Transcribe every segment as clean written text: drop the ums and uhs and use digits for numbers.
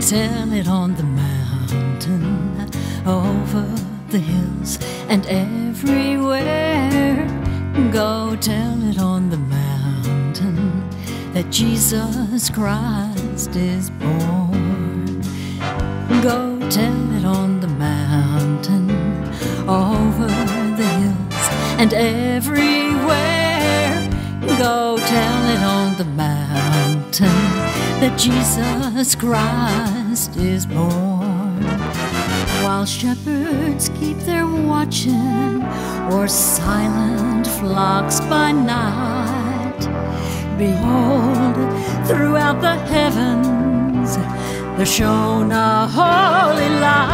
tell it on the mountain, over the hills and everywhere. Go tell it on the mountain that Jesus Christ is born. Go tell it on the mountain, over the hills and everywhere. Go tell it on the mountain that Jesus Christ is born. While shepherds keep their watching o'er silent flocks by night, behold, throughout the heavens there shone a holy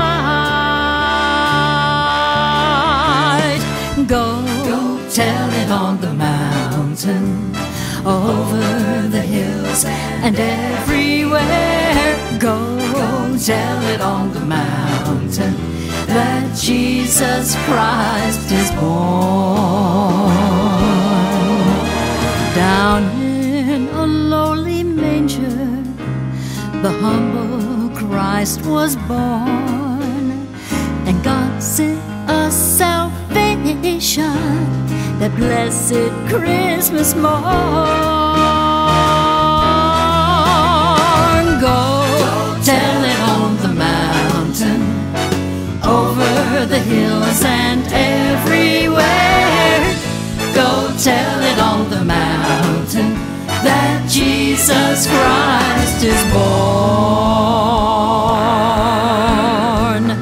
light. Go tell it on the mountain, over the hills and everywhere. Go tell it on the mountain that Jesus Christ is born. Down in a lowly manger the humble Christ was born, and God sent us salvation that blessed Christmas morn. Go tell it on the mountain, over the hills and everywhere. Go tell it on the mountain that Jesus Christ is born.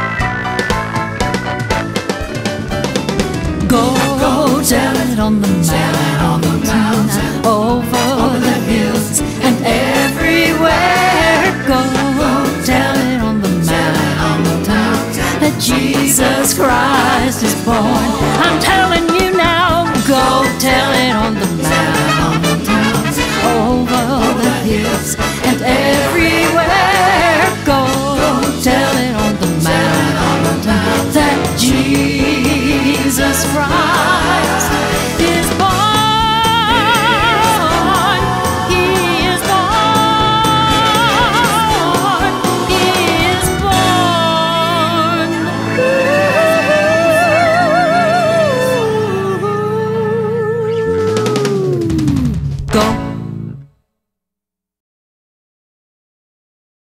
Go tell it on the mountain, over the hills and everywhere. Go tell it on the mountain that Jesus Christ is born. I'm telling you now, go tell it on the mountain, over the hills and everywhere. Go tell it on